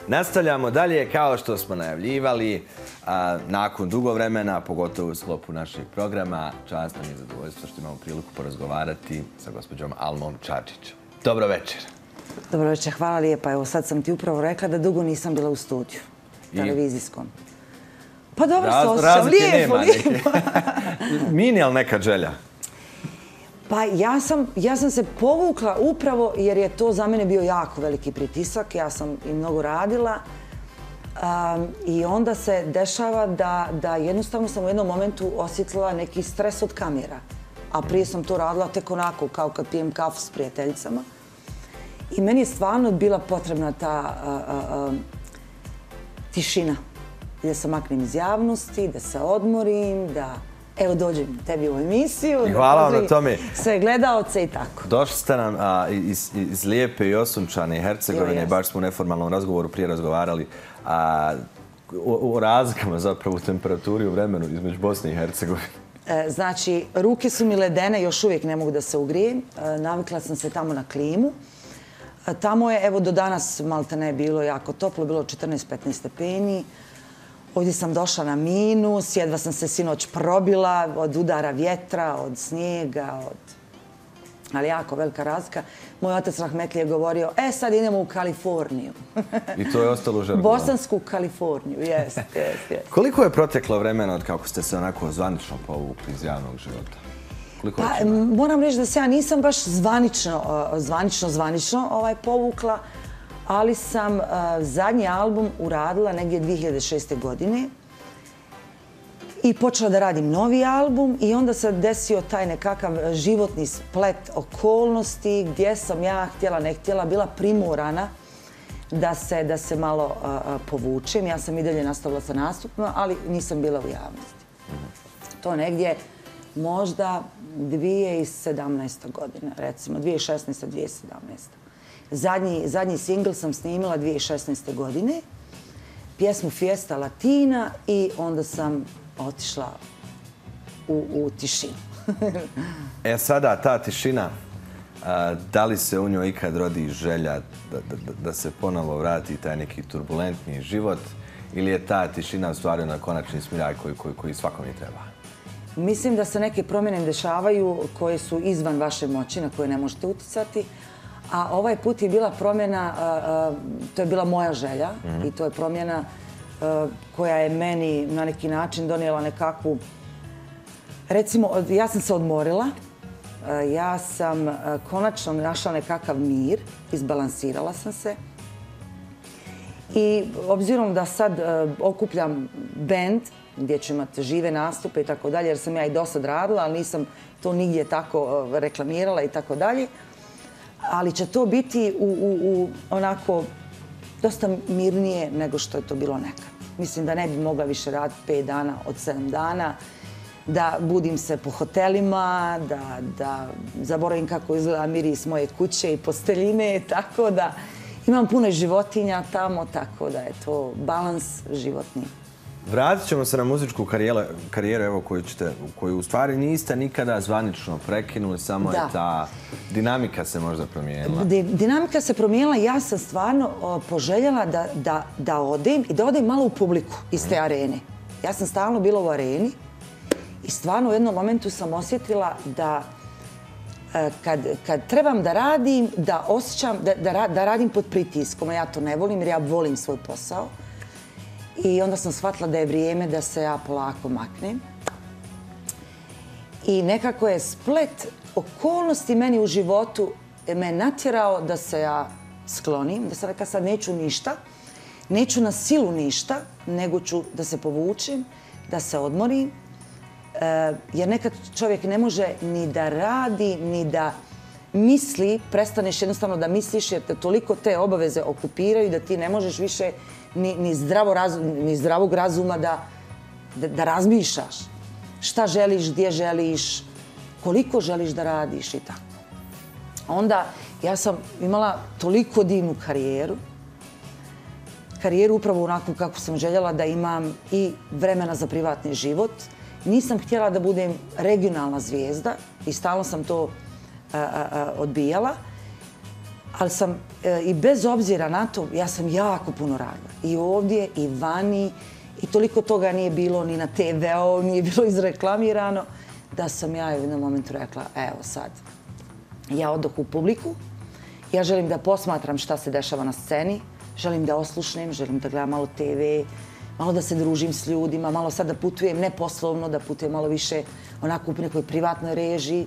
Nastavljamo dalje kao što smo najavljivali. Nakon dugo vremena, pogotovo u sklopu našeg programa, čast nam je zadovoljstvo što imamo priliku porazgovarati sa gospođom Almom Čačić. Dobro večer. Dobro večer, hvala lijepa. Evo sad sam ti upravo rekla da dugo nisam bila u studiju televizijskom. Pa dobro se osjećam, lijepo. Mini, ali neka želja? Pa ja sam se povukla upravo jer je to za mene bio jako veliki pritisak. Ja sam i mnogo radila i onda se dešava da jednostavno sam u jednom momentu osjetila neki stres od kamera. A prije sam to radila tek onako kao kad pijem kafu s prijateljicama. I meni je stvarno bila potrebna ta tišina. Da se maknem iz javnosti, da se odmorim, da evo dođem tebi u emisiju. I hvala vam na tome. Sve gledaoce i tako. Došli ste nam iz lijepe i osunčane Hercegovine. Baš smo u neformalnom razgovoru prije razgovarali o razlikama zapravo u temperaturi u vremenu između Bosne i Hercegovine. Znači, ruke su mi ledene, još uvijek ne mogu da se ugrijem. Navikla sam se tamo na klimu. Tamo je, evo do danas malte ne bilo jako toplo, bilo 14-15 stepeni. Ovdje sam došla na minus, jedva sam se sinoć probila od udara vjetra, od snijega, ali jako velika razlika. Moj otac Rahmetli je govorio, sad idemo u Kaliforniju. I to je ostalo u žargonu. Bosansku Kaliforniju, jest. Koliko je proteklo vremena od kako ste se onako zvanično povukli iz javnog života? Pa, moram reći da se ja nisam baš zvanično povukla, ali sam zadnji album uradila negdje 2006. godine i počela da radim novi album i onda se desio taj nekakav životni splet okolnosti gdje sam ja, htjela ne htjela, bila primorana da se malo povučem. Ja sam i dalje nastavila sa nastupima, ali nisam bila u javnosti. To negdje možda 2017. godina, recimo 2016. 2017. Zadnji singl sam snimila 2016. godine, pjesmu Fiesta Latina i onda sam otišla u tišinu. Sada ta tišina, da li se u njoj ikad rodi želja da se ponovo vrati taj neki turbulentni život ili je ta tišina u stvari na konačni smiraj koji svakome treba? Mislim da se neke promjene dešavaju koje su izvan vaše moći, na koje ne možete uticati. A ovaj put je bila promjena, to je bila moja želja i to je promjena koja je meni na neki način donijela nekakvu... Recimo, ja sam se odmorila, ja sam konačno našla nekakav mir, izbalansirala sam se. I obzirom da sad okupljam bend, gdje ću imati žive nastupe i tako dalje, jer sam ja i dosad radila, ali nisam to nigdje tako reklamirala i tako dalje. Ali će to biti onako dosta mirnije nego što je to bilo nekad. Mislim da ne bi mogla više raditi 5 dana od 7 dana, da budim se po hotelima, da zaboravim kako izgleda miris moje kuće i posteljine, tako da imam puno životinja tamo, tako da je to balans životni. Vratit ćemo se na muzičku karijeru evo koju u stvari niste nikada zvanično prekinuli, samo je ta dinamika se možda promijenila. Dinamika se promijenila, ja sam stvarno poželjela da odem i da odem malo u publiku iz te arene. Ja sam stalno bila u areni i stvarno u jednom momentu sam osjetila da kad trebam da radim, da osjećam da radim pod pritiskom, a ja to ne volim jer ja volim svoj posao. I onda sam shvatila da je vrijeme da se ja polako maknem. I nekako je splet okolnosti meni u životu me natjerao da se ja sklonim, da sam rekla sad neću ništa, neću na silu ništa, nego ću da se povučem, da se odmorim. Jer nekad čovjek ne može ni da radi, ni da misli, prestaneš jednostavno da misliš jer te toliko te obaveze okupiraju da ti ne možeš više ni zdravog razuma da razmišljaš. Šta želiš, gdje želiš, koliko želiš da radiš i tako. Onda ja sam imala toliko divnu karijeru. Karijeru upravo onako kako sam željela da imam i vremena za privatni život. Nisam htjela da budem regionalna zvijezda i stalno sam to odbijala. Ali sam, i bez obzira na to, ja sam jako puno radila. I ovdje, i vani, i toliko toga nije bilo ni na TV-u, nije bilo izreklamirano, da sam ja u jednom momentu rekla, evo sad, ja odoh u publiku, ja želim da posmatram šta se dešava na sceni, želim da oslušnem, želim da gledam malo TV, malo da se družim s ljudima, malo sad da putujem, ne poslovno, da putujem malo više onako u nekoj privatnoj režiji.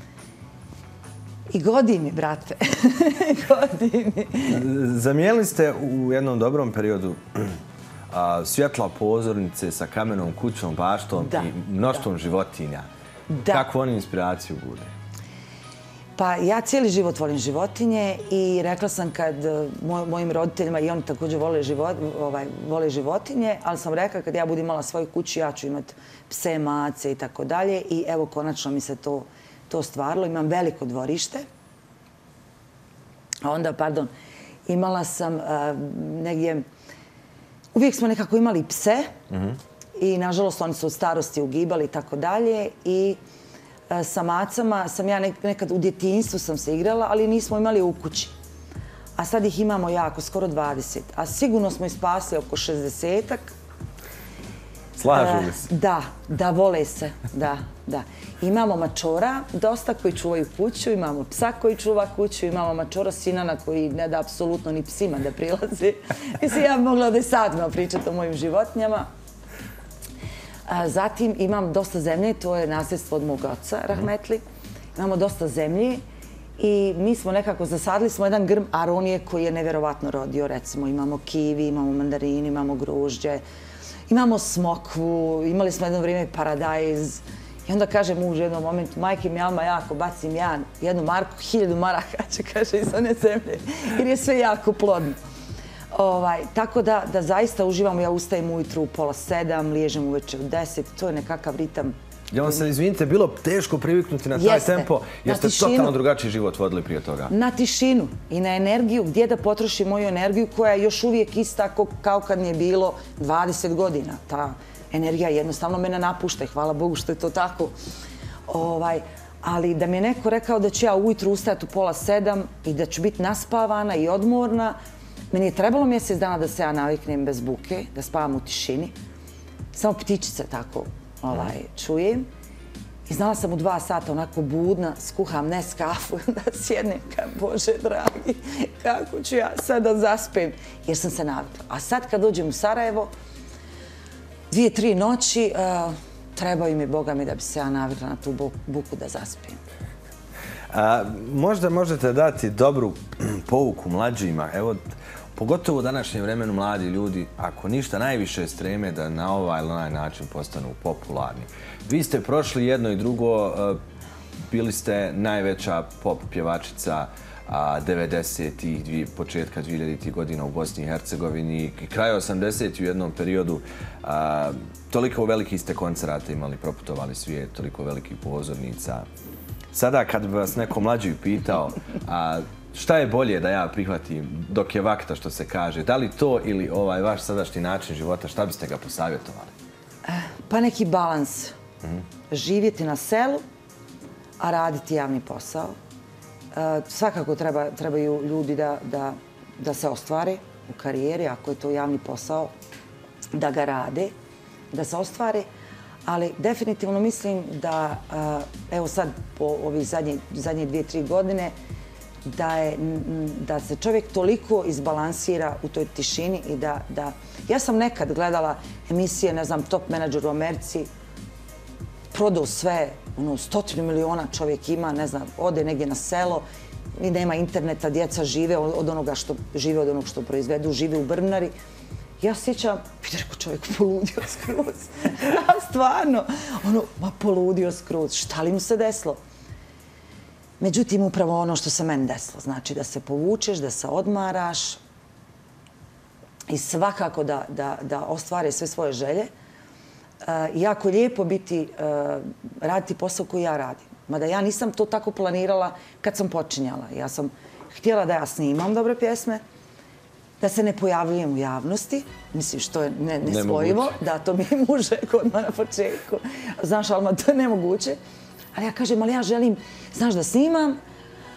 I godi mi, brate. Godi mi. Zamijenili ste u jednom dobrom periodu svjetla pozornice sa kamenom kućom, baštom i mnoštvom životinja. Kakvu oni inspiraciju bude? Pa ja cijeli život volim životinje i rekla sam kad mojim roditeljima, i oni također vole životinje, ali sam rekla kad ja budem imala svoju kuću, ja ću imati pse, mace i tako dalje. I evo, konačno mi se to stvarilo. Imam veliko dvorište. A onda, imala sam negdje... Uvijek smo nekako imali pse i, nažalost, oni su od starosti ugibali i tako dalje. I sa macama sam ja nekad u djetinjstvu sam se igrala, ali nismo imali u kući. A sad ih imamo jako, skoro 20. A sigurno smo ih spasli oko 60-ak. Slažu li se? Da, vole se, da. Imamo mačora, dosta koji čuvaju kuću, imamo psa koji čuva kuću, imamo mačora Sinana koji ne da apsolutno ni psima da prilazi. Mislim, ja bi mogla da i satima pričati o mojim životinjama. Zatim imam dosta zemlje, to je nasljedstvo od mog oca, rahmetli. Imamo dosta zemlje i mi smo nekako zasadili smo jedan grm aronije koji je nevjerovatno rodio. Recimo, imamo kivi, imamo mandarini, imamo grožđe, imamo smokvu, imali smo jedno vrijeme paradajz. I onda kaže muž u jednom momentu, majke mi Alma, ja ako bacim ja jednu marku, 1000 maraka će, kaže, iz one zemlje, jer je sve jako plodno. Tako da zaista uživamo, ja ustajem ujutru u 6:30, liježem uveče u 10, to je nekakav ritam. Ja vam se, izvinite, bilo teško priviknuti na taj tempo, jer ste totalno drugačiji život vodili prije toga. Na tišinu i na energiju, gdje da potrošim moju energiju koja je još uvijek ista kao kad mi je bilo 20 godina. Ta energija jednostavno mene napušta i hvala Bogu što je to tako. Ali da mi je neko rekao da ću ja ujutru ustajati u 6:30 i da ću biti naspavana i odmorna, meni je trebalo mjesec dana da se ja naviknem bez buke, da spavam u tišini. Samo ptičice tako čujem. I znala sam u 2 sata onako budna, skuham Neskafu, da sjednem kao Bože dragi, kako ću ja sad da zaspem, jer sam se navikla. A sad kad dođem u Sarajevo, 2-3 noći, trebaju mi, Boga mi, da bi se ja navikla na tu buku da zaspijem. Možda možete dati dobru pouku mlađima. Evo, pogotovo u današnjem vremenu mladi ljudi, ako ništa, najviše streme da na ovaj ili onaj način postanu popularni. Vi ste prošli jedno i drugo, bili ste najveća pop pjevačica 90-ih, početka 2000-ih godina u Bosni i Hercegovini i kraj 80-ih u jednom periodu. Toliko velikih ste koncerata imali, proputovali svijet, toliko velikih pozornica. Sada kad bi vas neko mlađi pitao šta je bolje da ja prihvatim dok je vakta, što se kaže, da li to ili ovaj vaš sadašnji način života, šta biste ga posavjetovali? Pa neki balans. Živjeti na selu, a raditi javni posao. Svakako trebaju ljudi da se ostvare u karijeri, ako je to javni posao, da ga rade, da se ostvare. Ali definitivno mislim da, evo sad po ovih zadnje 2-3 godine, da se čovjek toliko izbalansira u toj tišini i da... Ja sam nekad gledala emisije, ne znam, Top Menadžer u Americi, prodao sve, 100 miliona čovjek ima, ne znam, ode negdje na selo i nema interneta, djeca žive od onoga što proizvedu, žive u Brvnari. Ja sjećam, vidi rekao čovjek poludio skroz. A stvarno, poludio skroz. Šta li mu se desilo? Međutim, upravo ono što se meni desilo. Znači da se povučeš, da se odmaraš i svakako da ostvare sve svoje želje. Jako lijepo raditi posao koji ja radim. Mada ja nisam to tako planirala kad sam počinjala. Ja sam htjela da ja snimam dobre pjesme, da se ne pojavljujem u javnosti, mislim što je nesvojivo, da to mi je muž rekao odmah na početku. Znaš, Alma, to je nemoguće. Ali ja kažem, ali ja želim, znaš, da snimam,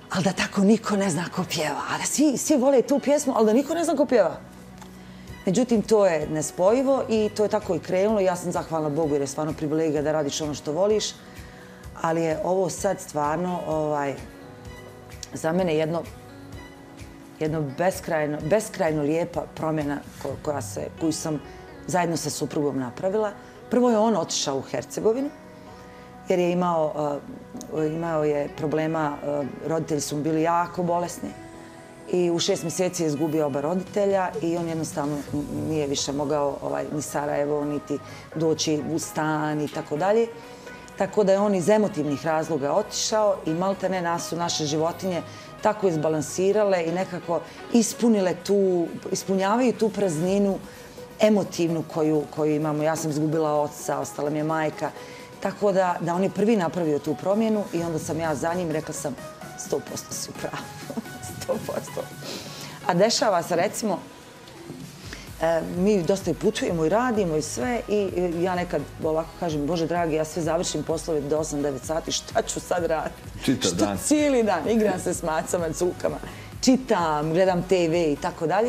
ali da tako niko ne zna ko pjeva. A da svi vole tu pjesmu, ali da niko ne zna ko pjeva. Međutim, to je nespojivo i to je tako i krenulo. Ja sam zahvalna Bogu jer je stvarno privilegija da radiš ono što voliš. Ali je ovo sad stvarno za mene jedno beskrajno lijepa promjena koju sam zajedno sa suprugom napravila. Prvo je on otišao u Hercegovinu jer je imao je problema, roditelji su mu bili jako bolesni i u 6 mjeseci je izgubio oba roditelja i on jednostavno nije više mogao ni Sarajevo, niti doći u stan i tako dalje. Tako da je on iz emotivnih razloga otišao i maltene nas su naše životinje tako izbalansirale i nekako ispunjavaju tu prazninu emotivnu koju imamo. Ja sam izgubila oca, ostala mi je majka. Tako da on je prvi napravio tu promjenu i onda sam ja za njim rekla sam 100% si u pravu. 100%. A dešava se recimo, mi dosta i putujemo i radimo i sve i ja nekad ovako kažem, Bože dragi, ja sve završim poslove do 8-9 sati, šta ću sad raditi? Čitav dan. Cijeli dan, igram se s macama, cukama, čitam, gledam TV i tako dalje.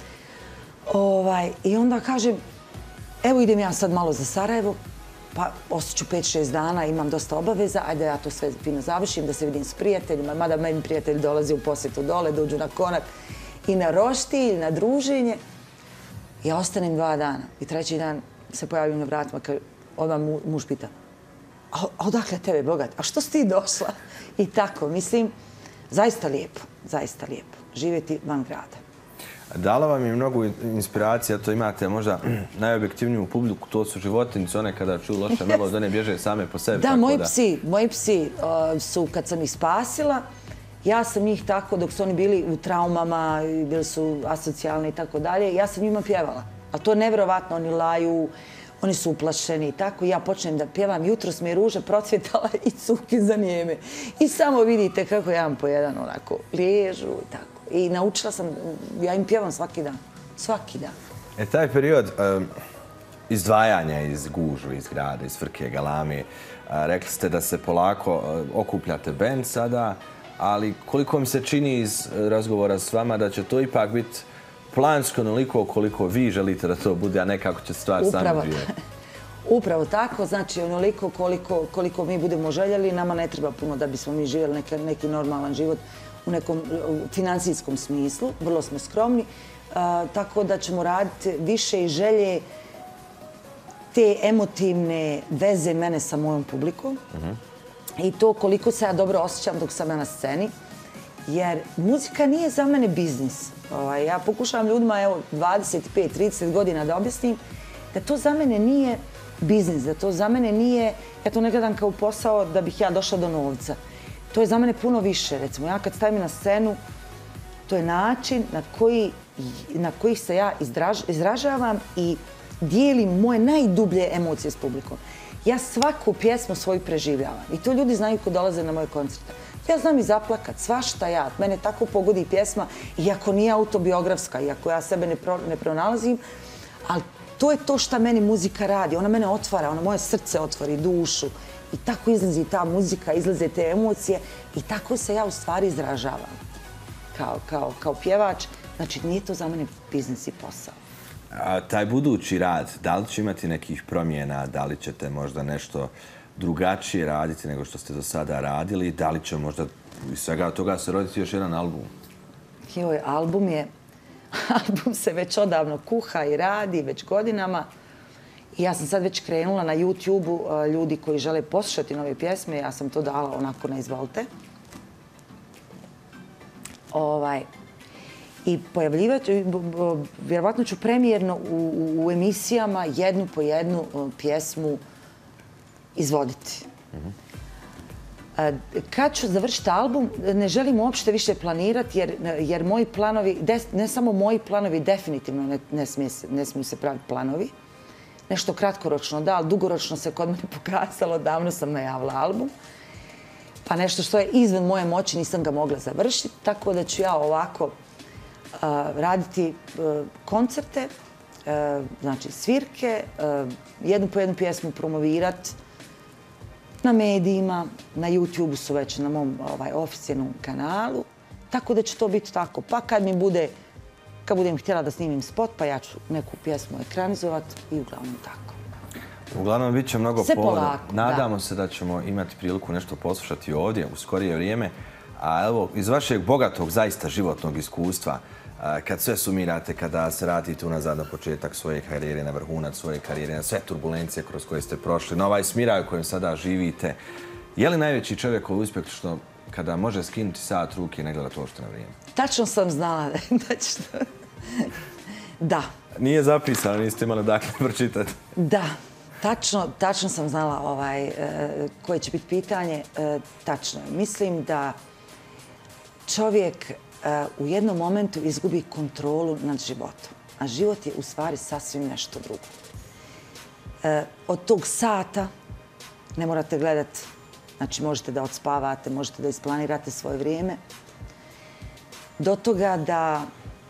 I onda kažem, evo idem ja sad malo za Sarajevo, pa ostaću 5-6 dana, imam dosta obaveza, ajde ja to sve fino završim, da se vidim s prijateljima, mada meni prijatelji dolaze u posjetu dole, dođu na konak i na roštilj, na druženje. Ja ostanem 2 dana i 3. dan se pojavim na vratima, odmah muž pita, a odakle tebe, bogat, a što si ti došla? I tako, mislim, zaista lijepo, živjeti van grada. Dala vam je mnogo inspiracija, to imate možda najobjektivniju publiku, to su životinjice, one kada čuju loše melodije, one bježe same po sebi. Da, moji psi su, kad sam ih spasila, ja sam njih tako, dok su oni bili u traumama, bili su asocijalni i tako dalje, ja sam njima pjevala. A to je nevjerovatno, oni laju, oni su uplašeni i tako. Ja počnem da pjevam, jutros mi je ruža procvjetala i cuke za njeme. I samo vidite kako jedan po jedan onako liježu i tako. I naučila sam, ja im pjevam svaki dan. Svaki dan. Taj period izdvajanja iz gužve, iz grada, iz frke, galame, rekli ste da se polako okupljate bend sada, ali koliko mi se čini iz razgovora s vama da će to ipak biti plansko onoliko koliko vi želite da to bude, a ne kako će stvar samo živjeti. Upravo tako, znači onoliko koliko mi budemo željeli, nama ne treba puno da bismo mi živjeli neki normalan život u nekom financijskom smislu, vrlo smo skromni, tako da ćemo raditi više i želje te emotivne veze mene sa mojom publikom i to koliko se ja dobro osjećam dok sam ja na sceni, jer muzika nije za mene biznis. Ja pokušavam ljudima, evo, 25-30 godina da objasnim da to za mene nije biznis, da to za mene nije, ja to ne gledam kao posao da bih ja došla do novca. To je za mene puno više. Recimo, ja kad stavim na scenu, to je način na koji se ja izražavam i dijelim moje najdublje emocije s publikom. Ja svaku pjesmu svoju preživljavam i to ljudi znaju ko dolaze na moje koncerte. Ja znam i zaplakat, svašta ja. Mene tako pogodi pjesma, iako nije autobiografska, iako ja sebe ne pronalazim, ali to je to što meni muzika radi. Ona mene otvara, ona moje srce otvori, dušu. I tako izlazi ta muzika, izlaze te emocije i tako se ja u stvari izražavam kao pjevač. Znači, nije to za mene biznis i posao. A taj budući rad, da li će imati nekih promjena, da li ćete možda nešto drugačije raditi nego što ste do sada radili, da li će možda iz svega toga se roditi još jedan album? Joj, album se već odavno kuha i radi, već godinama. I ja sam sad već krenula na YouTube-u, ljudi koji žele poslušati nove pjesme, ja sam to dala onako na izvolte. I vjerovatno ću premijerno u emisijama jednu po jednu pjesmu izvoditi. Kad ću završiti album, ne želim uopšte više planirati jer moji planovi, ne samo moji planovi, definitivno ne smiju se praviti planovi. Nešto kratkoročno da, ali dugoročno se kod mene pokazalo, davno sam najavila album. Pa nešto što je izvan moje moći nisam ga mogla završiti, tako da ću ja ovako raditi koncerte, znači svirke, jednu po jednu pjesmu promovirati na medijima, na YouTube su već na mom oficijalnom kanalu. Tako da će to biti tako. Pa kad budem htjela da snimim spot, pa ja ću neku pjesmu ekranizovati i uglavnom tako. Uglavnom, bit će mnogo Sve povoda. polako, Nadamo se da ćemo imati priliku nešto poslušati ovdje u skorije vrijeme. A evo, iz vašeg bogatog, zaista životnog iskustva, kad sve sumirate, kada se vratite unazad na početak svoje karijere, na vrhunac svoje karijere, na sve turbulencije kroz koje ste prošli, na ovaj smiraj u kojem sada živite, je li najveći čovjekov uspjeh što kada može skinuti sat ruke i ne gleda to što na vrijeme? Tačno sam znala da će to... Da. Nije zapisano, niste imali dakle pročitati. Da. Tačno sam znala koje će biti pitanje. Tačno je. Mislim da čovjek u jednom momentu izgubi kontrolu nad životom. A život je u stvari sasvim nešto drugo. Od tog sata ne morate gledati, znači možete da odspavate, možete da isplanirate svoje vrijeme, do toga da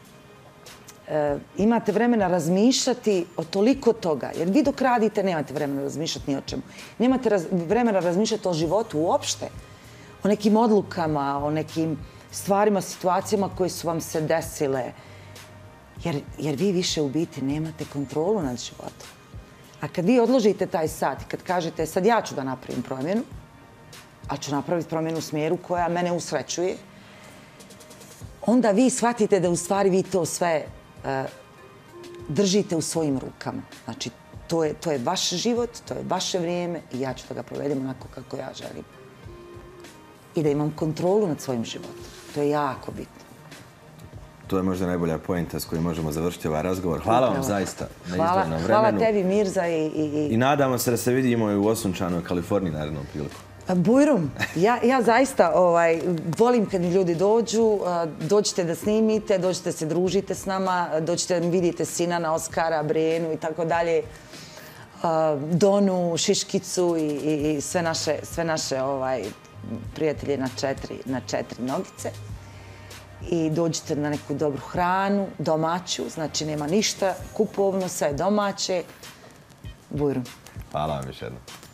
imate vremena razmišljati o toliko toga. Jer vi dok radite nemate vremena razmišljati ni o čemu. Nemate vremena razmišljati o životu uopšte, o nekim odlukama, o nekim stvarima, situacijama koje su vam se desile. Jer vi više u biti nemate kontrolu nad životom. A kad vi odložite taj sat i kad kažete sad ja ću da napravim promjenu, a ću napraviti promjenu u smjeru koja mene usrećuje, onda vi shvatite da u stvari vi to sve držite u svojim rukama. Znači, to je vaš život, to je vaše vrijeme i ja ću da ga provedem onako kako ja želim. I da imam kontrolu nad svojim životom. To je jako bitno. To je možda najbolja poenta s kojom možemo završiti ovaj razgovor. Hvala vam zaista na izdvojenom vremenu. Hvala tebi, Mirza. I nadamo se da se vidimo i u osunčanoj Kaliforniji narednom priliku. Bujrum. Ja zaista volim kad mi ljudi dođu. Dođite da snimite, dođite se družite s nama, dođite da vidite Sinana, Oskara, Brenu i tako dalje. Donu, Šiškicu i sve naše prijatelje na četiri nogice. I dođite na neku dobru hranu, domaću, znači nema ništa kupovno, sve domaće. Bujrum. Hvala vam još jednom.